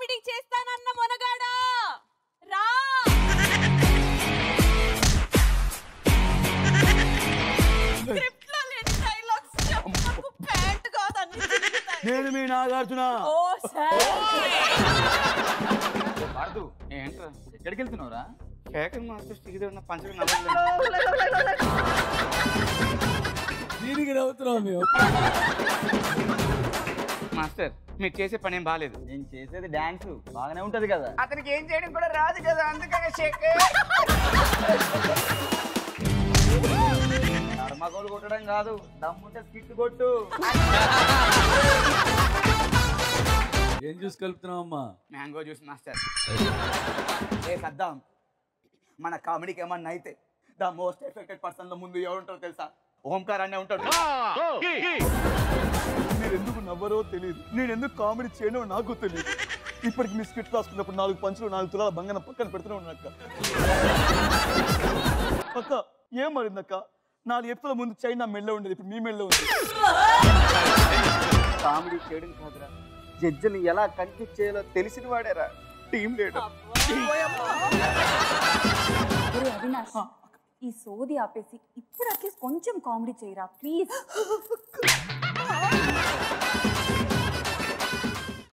Comedy చేస్తానన్న మొనగాడా రా. Script లో లేని డైలాగ్స్ చెప్పకు, ప్యాంట్ కాదు అన్ని తిరుగుతాయి. నేను మీ నాగార్జున. ఓ సార్ పార్దు ఏంట్రా ఎక్కడికి వెళ్తున్నావురా? కేకల్ మాస్టర్ స్టిక్ ఉన్న పంచలు నవ్వలేదు. దీనికి నవ్వుతున్నావు మేము. మాస్టర్ మీరు చేసే పని ఏం బాగాలేదు. నేను చేసేది డాన్స్ బాగానే ఉంటది కదా. అతనికి ఏం చేయడం కూడా రాదు కదా, అందుకనే నర్మగోలు కొట్టడం కాదు, దమ్ముంటే స్కిట్ కొట్టు. ఏం చూసి కలుపుతున్నావు అమ్మా? Mango juice master. ఏ సద్దాం, మన కామెడీకి ఏమన్నా అయితే ద మోస్ట్ ఎఫెక్టెడ్ పర్సన్ లో ముందు ఎవరు ఉంటారో తెలుసా? ఓంకార్ అనే ఉంటాడు. మీరు ఎందుకు నవ్వరో తెలియదు, నేను ఎందుకు కామెడీ చేయడో నాకు తెలియదు. ఇప్పటికి మీ స్కిట్ రాసుకున్నప్పుడు 4 పంచులు 4 తులాల బంగారం పక్కన పెడుతూనే ఉన్నక్క. అక్క ఏం మారిందక్క? 4 ఎపిసోడ్ల ముందు చైనా మెళ్ళో ఉండేది, ఇప్పుడు మీ మెళ్ళో ఉంది. కామెడీ చేయడం కాదురా, జడ్జిని ఎలా కన్ఫ్యూజ్ చేయాలో తెలిసిన వాడేరా టీమ్ లీడర్. అవినాష్, ఈ సోది ఆపేసి ఇప్పుడు అట్లీస్ట్ కొంచెం కామెడీ చేయరా ప్లీజ్.